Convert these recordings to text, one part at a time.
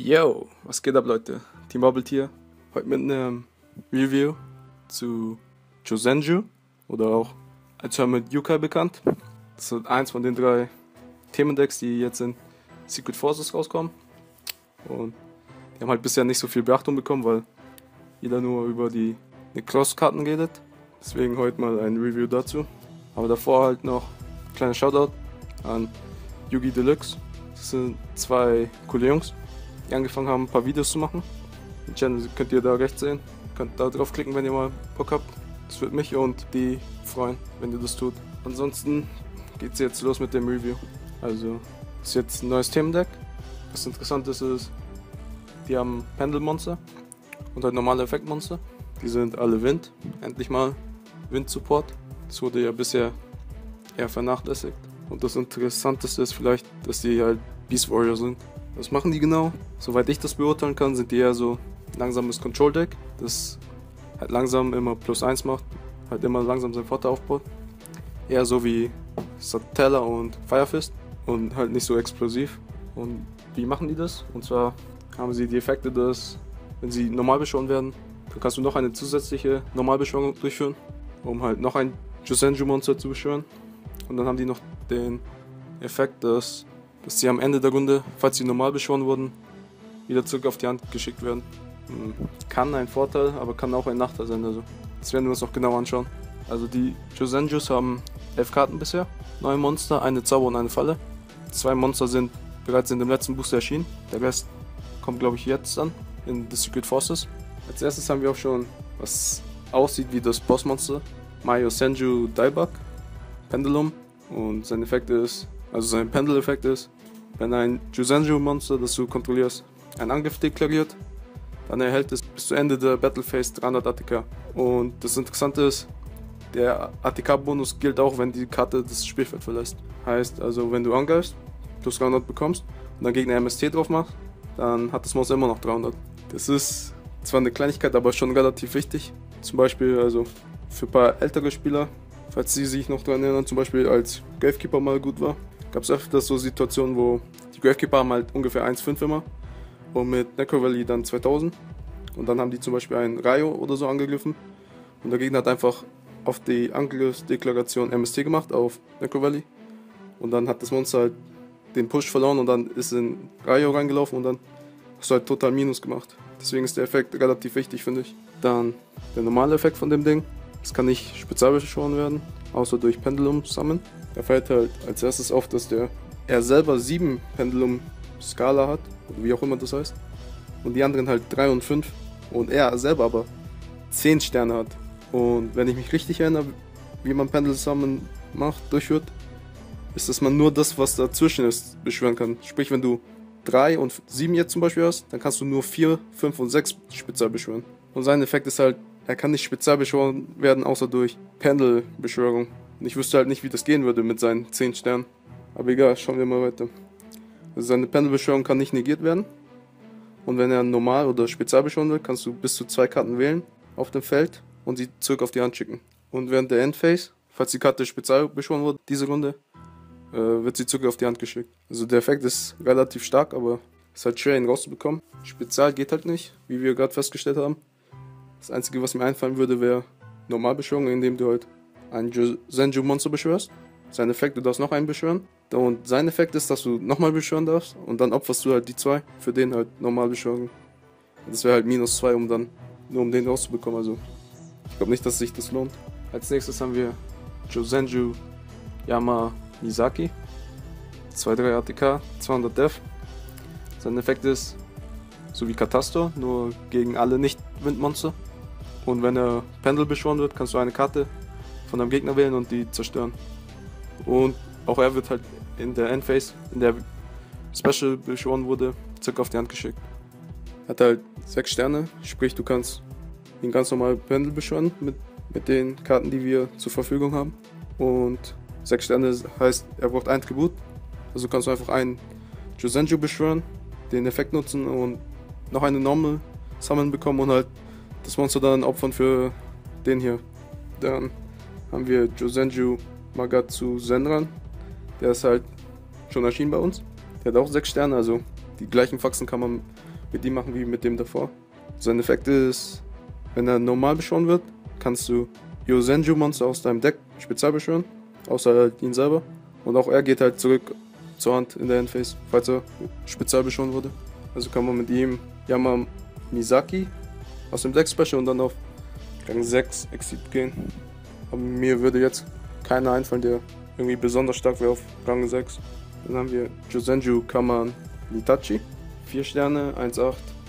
Yo, was geht ab, Leute? Team Bubble hier. Heute mit einem Review zu Josenju oder auch als Hermit Yukai bekannt. Das ist eins von den 3 Themendecks, die jetzt in Secret Forces rauskommen. Und die haben halt bisher nicht so viel Beachtung bekommen, weil jeder nur über die Necross-Karten redet. Deswegen heute mal ein Review dazu. Aber davor halt noch ein kleiner Shoutout an Yugi Deluxe. Das sind 2 coole Jungs, die angefangen haben, ein paar Videos zu machen. Den Channel könnt ihr da rechts sehen. Könnt da draufklicken, wenn ihr mal Bock habt. Das würde mich und die freuen, wenn ihr das tut. Ansonsten geht's jetzt los mit dem Review. Also, das ist jetzt ein neues Themendeck. Was interessant ist, die haben Pendelmonster und halt normale Effektmonster. Die sind alle Wind. Endlich mal Wind-Support. Das wurde ja bisher eher vernachlässigt. Und das Interessanteste ist vielleicht, dass die halt Beast Warrior sind. Was machen die genau? Soweit ich das beurteilen kann, sind die eher so langsames Control-Deck, das halt langsam immer +1 macht, halt immer langsam seinen Vorteil aufbaut. Eher so wie Satella und Firefist und halt nicht so explosiv. Und wie machen die das? Und zwar haben sie die Effekte, dass wenn sie normal beschworen werden, dann kannst du noch eine zusätzliche Normalbeschwörung durchführen, um halt noch ein Josenju-Monster zu beschwören. Und dann haben die noch den Effekt, dass sie am Ende der Runde, falls sie normal beschworen wurden, wieder zurück auf die Hand geschickt werden. Kann ein Vorteil, aber kann auch ein Nachteil sein. Also das werden wir uns noch genau anschauen. Also die Josenjus haben 11 Karten bisher, 9 Monster, eine Zauber und eine Falle. 2 Monster sind bereits in dem letzten Booster erschienen. Der Rest kommt, glaube ich, jetzt an in The Secret Forces. Als erstes haben wir auch schon, was aussieht wie das Bossmonster, Mayo Senju Daibak, Pendulum. Und sein Effekt ist, also sein Pendel-Effekt ist, wenn ein Josenju-Monster, das du kontrollierst, einen Angriff deklariert, dann erhält es bis zu Ende der Battle Phase 300 ATK. Und das Interessante ist, der ATK-Bonus gilt auch, wenn die Karte das Spielfeld verlässt. Heißt also, wenn du angreifst, plus 300 bekommst und der Gegner MST drauf macht, dann hat das Monster immer noch 300. Das ist zwar eine Kleinigkeit, aber schon relativ wichtig. Zum Beispiel also für ein paar ältere Spieler, falls sie sich noch daran erinnern, zum Beispiel als Gravekeeper mal gut war, gab es öfters so Situationen, wo die Gravekeeper haben halt ungefähr 1,5 immer und mit Necro Valley dann 2000 und dann haben die zum Beispiel einen Rayo oder so angegriffen und der Gegner hat einfach auf die Angriffsdeklaration MST gemacht auf Necro Valley und dann hat das Monster halt den Push verloren und dann ist in Rayo reingelaufen und dann hast du halt total Minus gemacht. Deswegen ist der Effekt relativ wichtig, finde ich. Dann der normale Effekt von dem Ding. Es kann nicht spezial beschworen werden, außer durch Pendulum Summon. Da fällt halt als erstes auf, dass er selber 7 Pendulum Skala hat, oder wie auch immer das heißt. Und die anderen halt 3 und 5. Und er selber aber 10 Sterne hat. Und wenn ich mich richtig erinnere, wie man Pendulum Summon durchführt, ist, dass man nur das, was dazwischen ist, beschwören kann. Sprich, wenn du 3 und 7 jetzt zum Beispiel hast, dann kannst du nur 4, 5 und 6 spezial beschwören. Und sein Effekt ist halt, er kann nicht spezial beschworen werden, außer durch Pendelbeschwörung. Und ich wüsste halt nicht, wie das gehen würde mit seinen 10 Sternen. Aber egal, schauen wir mal weiter. Also seine Pendelbeschwörung kann nicht negiert werden. Und wenn er normal oder spezial beschworen will, kannst du bis zu 2 Karten wählen auf dem Feld und sie zurück auf die Hand schicken. Und während der Endphase, falls die Karte spezial beschworen wurde, diese Runde, wird sie zurück auf die Hand geschickt. Also der Effekt ist relativ stark, aber ist halt schwer, ihn rauszubekommen. Spezial geht halt nicht, wie wir gerade festgestellt haben. Das Einzige, was mir einfallen würde, wäre Normalbeschwörung, indem du halt ein Josenju-Monster beschwörst. Sein Effekt, du darfst noch einen beschwören. Und sein Effekt ist, dass du nochmal beschwören darfst. Und dann opferst du halt die 2 für den halt Normalbeschwörung. Das wäre halt -2, um den rauszubekommen. Also ich glaube nicht, dass sich das lohnt. Als nächstes haben wir Josenju Yama Misaki. 2-3 ATK, 200 Def. Sein Effekt ist so wie Katastor, nur gegen alle Nicht-Windmonster. Und wenn er Pendel beschworen wird, kannst du eine Karte von deinem Gegner wählen und die zerstören. Und auch er wird halt in der Endphase, in der Special beschworen wurde, zurück auf die Hand geschickt. Hat halt 6 Sterne, sprich du kannst ihn ganz normal Pendel beschworen mit den Karten, die wir zur Verfügung haben. Und 6 Sterne heißt, er braucht ein Tribut. Also kannst du einfach einen Josenju beschwören, den Effekt nutzen und noch eine Normal Summon bekommen und halt das Monster dann opfern für den hier. Dann haben wir Josenju Magatsu Senran. Der ist halt schon erschienen bei uns. Der hat auch 6 Sterne, also die gleichen Faxen kann man mit ihm machen wie mit dem davor. Sein Effekt ist, wenn er normal beschworen wird, kannst du Yozenju-Monster aus deinem Deck spezial beschwören, außer halt ihn selber. Und auch er geht halt zurück zur Hand in der Endphase, falls er spezial beschworen wurde. Also kann man mit ihm Yama Misaki aus dem Deck special und dann auf Rang 6 Exit gehen. Aber mir würde jetzt keiner einfallen, der irgendwie besonders stark wäre auf Rang 6. Dann haben wir Josenju Kaman Nitachi. 4 Sterne, 1,8,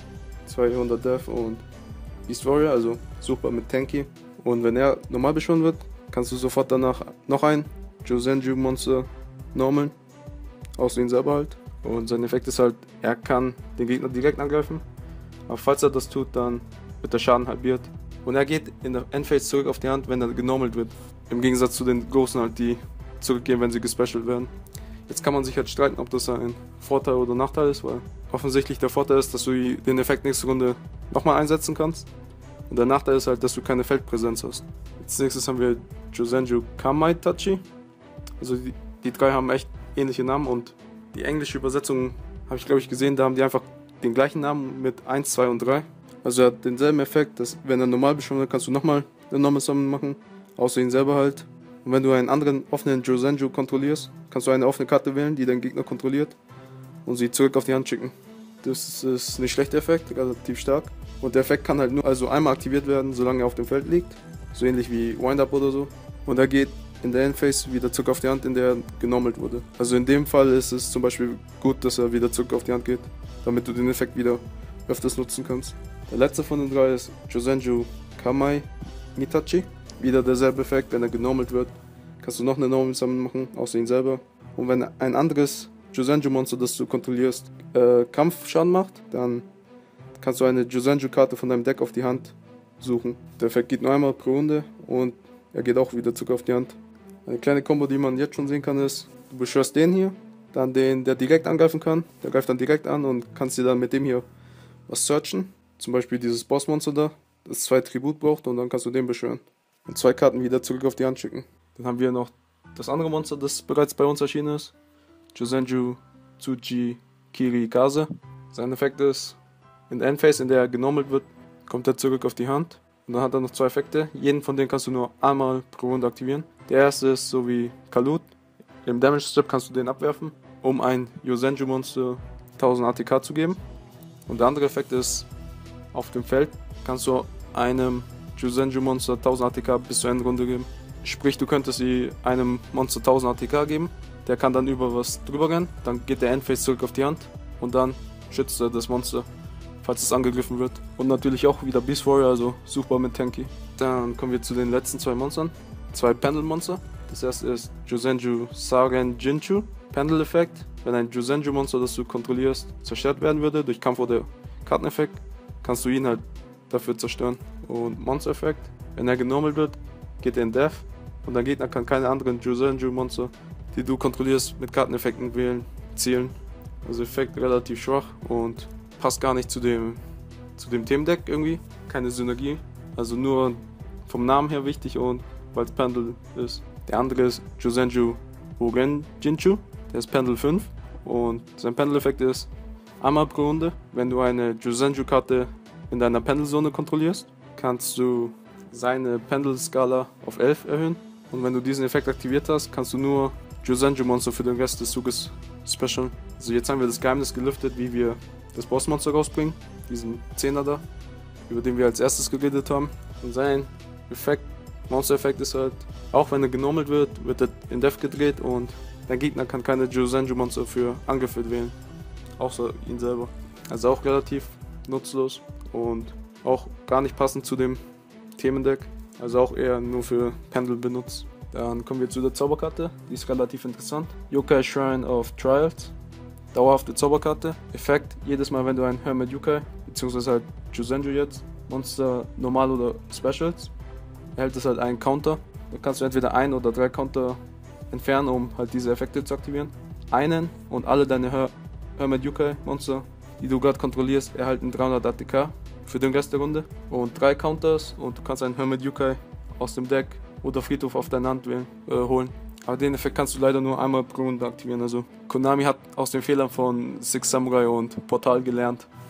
200 Death und Beast Warrior, also suchbar mit Tanky. Und wenn er normal beschworen wird, kannst du sofort danach noch ein Josenju Monster normaln. Außer ihn selber halt. Und sein Effekt ist halt, er kann den Gegner direkt angreifen. Aber falls er das tut, dann wird der Schaden halbiert. Und er geht in der Endphase zurück auf die Hand, wenn er genormalt wird. Im Gegensatz zu den Großen halt, die zurückgehen, wenn sie gespecialt werden. Jetzt kann man sich halt streiten, ob das ein Vorteil oder Nachteil ist, weil offensichtlich der Vorteil ist, dass du den Effekt nächste Runde nochmal einsetzen kannst. Und der Nachteil ist halt, dass du keine Feldpräsenz hast. Als nächstes haben wir Josenju Kamaitachi. Also die drei haben echt ähnliche Namen und die englische Übersetzung habe ich glaube ich gesehen, da haben die einfach den gleichen Namen mit 1, 2 und 3. Also er hat denselben Effekt, dass wenn er normal beschworen wird, kannst du nochmal eine Normal Summon machen, außer ihn selber halt. Und wenn du einen anderen offenen Josenju kontrollierst, kannst du eine offene Karte wählen, die deinen Gegner kontrolliert und sie zurück auf die Hand schicken. Das ist nicht schlechter Effekt, relativ stark. Und der Effekt kann halt nur einmal aktiviert werden, solange er auf dem Feld liegt. So ähnlich wie Wind-Up oder so. Und er geht in der Endphase wieder zurück auf die Hand, in der er genormalt wurde. Also in dem Fall ist es zum Beispiel gut, dass er wieder zurück auf die Hand geht, damit du den Effekt wieder öfters nutzen kannst. Der letzte von den drei ist Josenju Kamai Nitachi. Wieder derselbe Effekt, wenn er genormalt wird, kannst du noch eine Normal Summon machen, außer ihn selber. Und wenn ein anderes Josenju-Monster, das du kontrollierst, Kampfschaden macht, dann kannst du eine Josenju-Karte von deinem Deck auf die Hand suchen. Der Effekt geht nur einmal pro Runde und er geht auch wieder zurück auf die Hand. Eine kleine Kombo, die man jetzt schon sehen kann, ist, du beschwörst den hier, dann den, der direkt angreifen kann, der greift dann direkt an und kannst dir dann mit dem hier was searchen. Zum Beispiel dieses Bossmonster da, das 2 Tribut braucht und dann kannst du den beschwören. Und 2 Karten wieder zurück auf die Hand schicken. Dann haben wir noch das andere Monster, das bereits bei uns erschienen ist. Josenju Tsuji Kirikaze. Sein Effekt ist, in der Endphase, in der er genormalt wird, kommt er zurück auf die Hand. Und dann hat er noch 2 Effekte. Jeden von denen kannst du nur einmal pro Runde aktivieren. Der erste ist so wie Kalut. Im Damage Strip kannst du den abwerfen, um ein Josenju Monster 1000 ATK zu geben. Und der andere Effekt ist, auf dem Feld kannst du einem Josenju Monster 1000 ATK bis zur Endrunde geben. Sprich, du könntest sie einem Monster 1000 ATK geben, der kann dann über was drüber rennen, dann geht der Endphase zurück auf die Hand und dann schützt er das Monster, falls es angegriffen wird. Und natürlich auch wieder Beast Warrior, also suchbar mit Tanky. Dann kommen wir zu den letzten 2 Monstern, 2 Pendel-Monster. Das erste ist Josenju Saren Jinchu. Pendel-Effekt, wenn ein Josenju-Monster, das du kontrollierst, zerstört werden würde durch Kampf oder Karteneffekt, kannst du ihn halt dafür zerstören. Und Monster-Effekt, wenn er genormalt wird, geht er in Death und dein Gegner kann keine anderen Josenju-Monster, die du kontrollierst, mit Karteneffekten wählen, zielen. Also Effekt relativ schwach und passt gar nicht zu dem Themendeck irgendwie. Keine Synergie, also nur vom Namen her wichtig und weil es Pendel ist. Der andere ist Josenju Hogen Jinchu, der ist Pendel 5 und sein Pendel-Effekt ist einmal pro Runde, wenn du eine Josenju-Karte in deiner Pendelzone kontrollierst, kannst du seine Pendelskala auf 11 erhöhen. Und wenn du diesen Effekt aktiviert hast, kannst du nur Josenju-Monster für den Rest des Zuges specialen. Also jetzt haben wir das Geheimnis gelüftet, wie wir das Bossmonster rausbringen. Diesen 10er da, über den wir als erstes geredet haben. Und sein Effekt, Monster-Effekt ist halt, auch wenn er genormalt wird, wird er in Death gedreht und dein Gegner kann keine Josenju-Monster für angefüllt wählen. Außer ihn selber. Also auch relativ nutzlos und auch gar nicht passend zu dem Themendeck. Also auch eher nur für Pendel benutzt. Dann kommen wir zu der Zauberkarte. Die ist relativ interessant. Yokai Shrine of Trials. Dauerhafte Zauberkarte. Effekt: jedes Mal, wenn du ein Hermit Yokai, beziehungsweise halt Josenju jetzt, Monster normal oder Specials, erhält es halt einen Counter. Da kannst du entweder 1 oder 3 Counter entfernen, um halt diese Effekte zu aktivieren. Einen und alle deine Hermit Yokai Monster, die du gerade kontrollierst, erhalten 300 ATK für den Rest der Runde und 3 Counters und du kannst einen Hermit Yokai aus dem Deck oder Friedhof auf deine Hand holen. Aber den Effekt kannst du leider nur einmal pro Runde aktivieren. Also Konami hat aus den Fehlern von Six Samurai und Portal gelernt.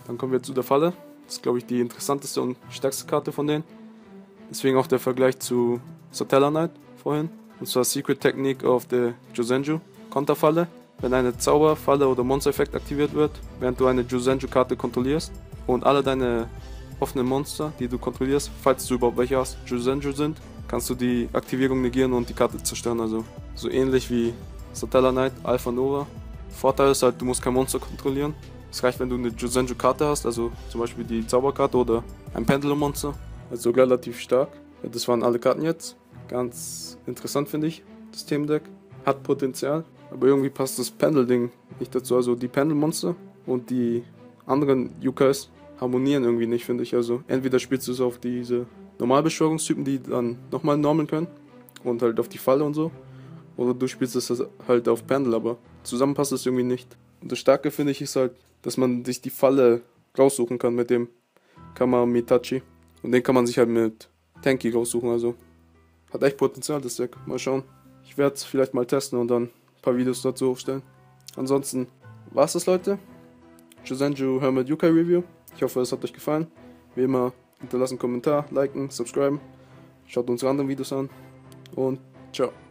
Dann kommen wir zu der Falle. Das ist, glaube ich, die interessanteste und stärkste Karte von denen. Deswegen auch der Vergleich zu Satella Knight vorhin. Und zwar Secret Technique of the Josenju Konterfalle. Wenn eine Zauber, Falle oder Monster-Effekt aktiviert wird, während du eine Josenju-Karte kontrollierst und alle deine offenen Monster, die du kontrollierst, falls du überhaupt welche hast, Josenju sind, kannst du die Aktivierung negieren und die Karte zerstören. Also so ähnlich wie Satella Knight, Alpha Nova. Vorteil ist halt, du musst kein Monster kontrollieren. Es reicht, wenn du eine Josenju-Karte hast, also zum Beispiel die Zauberkarte oder ein Pendulum-Monster. Also relativ stark. Ja, das waren alle Karten jetzt. Ganz interessant finde ich, das Themendeck. Hat Potenzial, aber irgendwie passt das Pendel-Ding nicht dazu. Also die Pendel-Monster und die anderen Yukais harmonieren irgendwie nicht, finde ich. Also entweder spielst du es auf diese Normalbeschwörungstypen, die dann nochmal normeln können und halt auf die Falle und so. Oder du spielst es halt auf Pendel, aber zusammen passt es irgendwie nicht. Und das Starke finde ich ist halt, dass man sich die Falle raussuchen kann mit dem Kamamitachi. Und den kann man sich halt mit Tenki raussuchen, also hat echt Potenzial das Deck. Mal schauen. Ich werde es vielleicht mal testen und dann ein paar Videos dazu aufstellen. Ansonsten war's das, Leute. Josenju Hermit Yukai Review. Ich hoffe, es hat euch gefallen. Wie immer, hinterlasst einen Kommentar, liken, subscriben. Schaut unsere anderen Videos an und ciao.